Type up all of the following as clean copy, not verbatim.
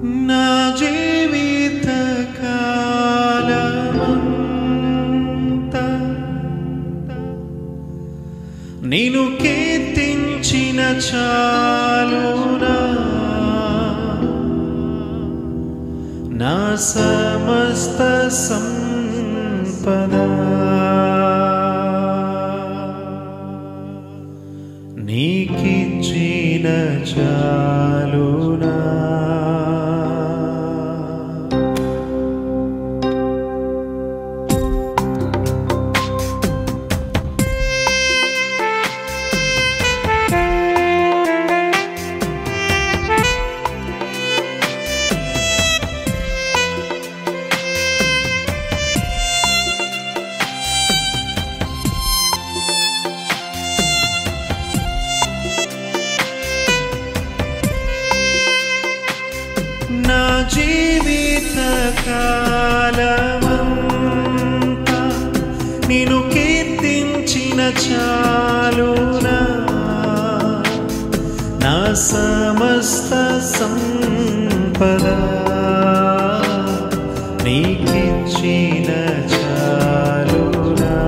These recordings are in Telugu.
నా జీవిత కాలమంతా నిన్ను కీర్తించిన చాలునా, నా సమస్త సంపద నీకిచ్చిన చాలునా. నా జీవిత కాలమంతా నిన్ను కీర్తించిన చాలునా, నా సమస్త సంపద నీకిచ్చిన చాలునా.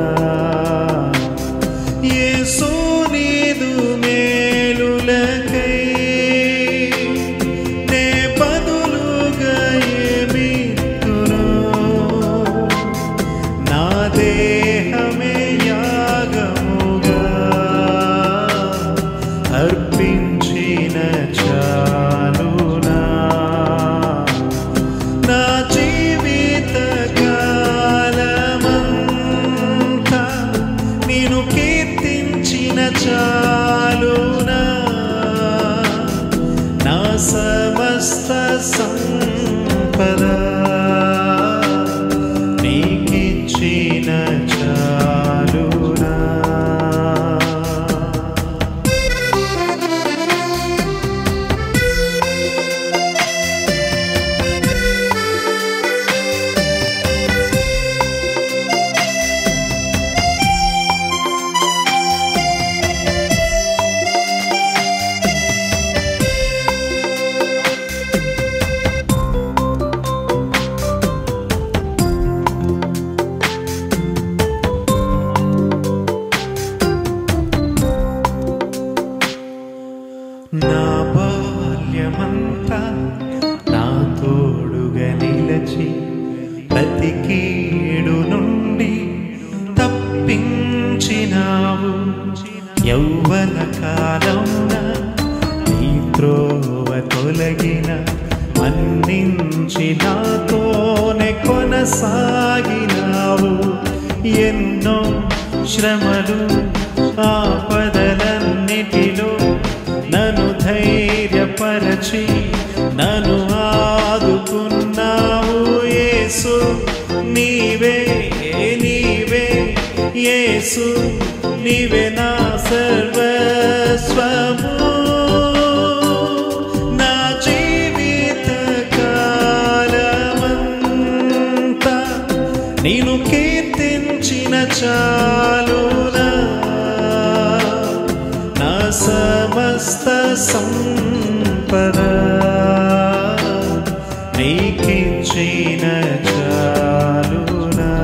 యేసు నీదు మేలులకై దేహమే యాగముగా అర్పించిన చాలునా. నా జీవిత కాలమంతా నిన్ను కీర్తించిన చాలునా, నా సమస్త సంపద నీకిచ్చిన చాలునా. నా బాల్యమంతా నా తోడుగా నిలచి ప్రతి కీడు నుండి తప్పించినావు. యౌవన కాలమున నీ త్రోవ తొలగిన మన్నించి నాతోనే కొనసాగినావు. ఎన్నో శ్రమలు ఆపదలన్నిటిలో నన్ను ధైర్యపరచి నన్ను ఆదుకున్నావు. యేసు నీవే నీవే, యేసు నీవే నా సర్వస్వము. నా జీవిత కాలమంతా నిన్ను కీర్తించిన చాలునా, నా సమస్త సంపద నీకిచ్చిన చాలునా.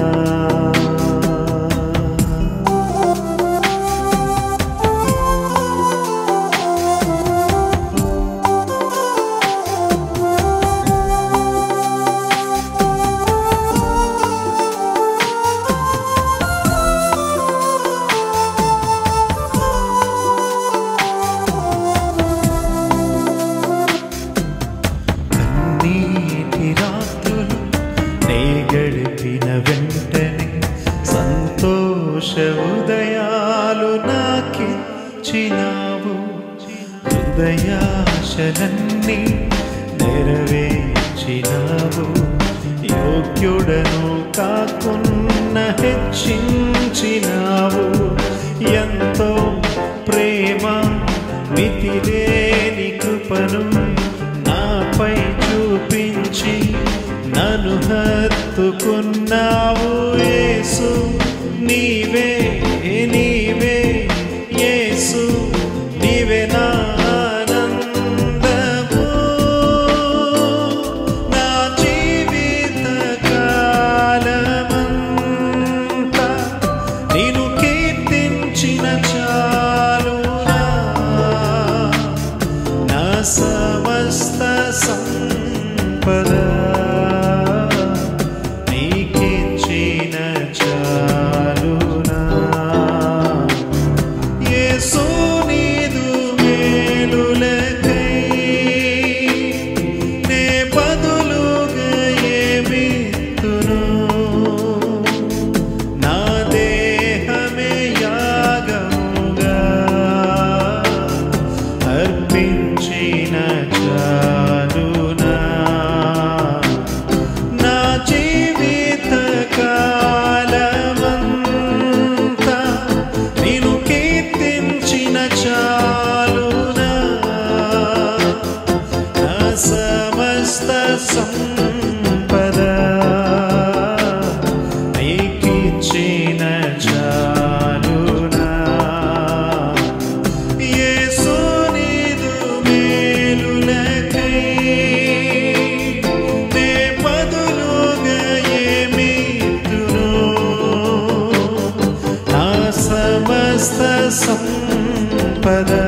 గడిపిన వెంటనే సంతోష ఉదయాలు నాకిచ్చినావు. హృదయాశలన్నీ నెరవేర్చినావు. యోగ్యుడను కాకున్న హెచ్చించినావు. ఎంతో ప్రేమ మితిలేని కృపను నాపై చూపించి నన్ను హత్తుకున్నావు. యేసు నీవే నీవే, యేసు నీవే నా ఆనందము. సమస్త సంపద